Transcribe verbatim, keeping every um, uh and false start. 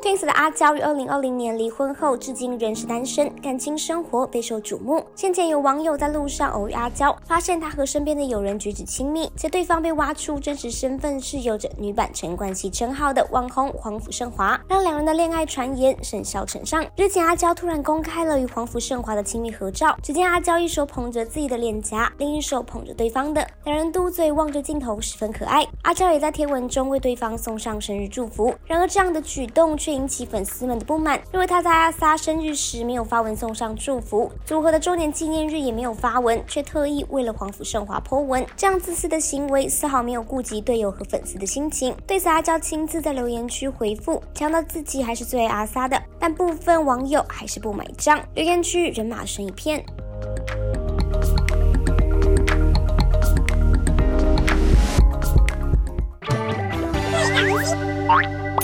Twins 的阿娇于二零二零年离婚后，至今仍是单身，感情生活备受瞩目。先前有网友在路上偶遇阿娇，发现她和身边的友人举止亲密，且对方被挖出真实身份是有着女版陈冠希称号的网红黄甫盛华，让两人的恋爱传言甚嚣尘上。日前，阿娇突然公开了与黄甫盛华的亲密合照，只见阿娇一手捧着自己的脸颊，另一手捧着对方的，两人嘟嘴望着镜头，十分可爱。阿娇也在贴文中为对方送上生日祝福，然而这样的举动却引起粉丝们的不满，认为她在阿 sa 生日时没有发文送上祝福，组合的周年纪念日也没有发文，却特意为了黄甫盛华 po 文，这样自私的行为丝毫没有顾及队友和粉丝的心情。对此，阿娇亲自在留言区回复，强调自己还是最爱阿 sa 的，但部分网友还是不买账，留言区人马声一片。 Bye.